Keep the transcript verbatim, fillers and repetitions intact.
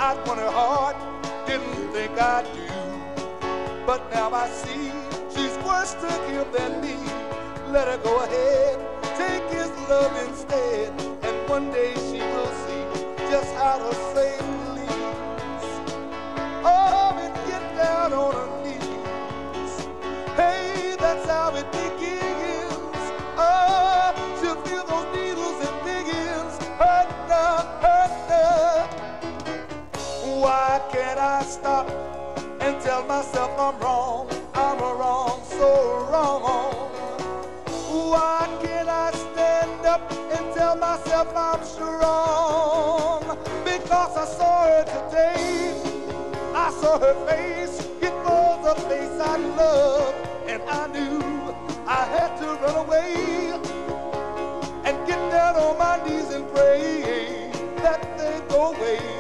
I'd won her heart, didn't think I'd do. But now I see she's worse to him than me. Let her go ahead, take his love instead, and one day she will see just how to save the leaves. Oh, and get down on her knees. Hey, that's how it begins. Oh, she'll feel those needles and diggings. Hurt now, hurt now. Why can't I stop and tell myself I'm wrong? I'm wrong, so wrong. Why can't I stand up and tell myself I'm strong? Because I saw her today. I saw her face. It was a face I loved, and I knew I had to run away and get down on my knees and pray that they go away.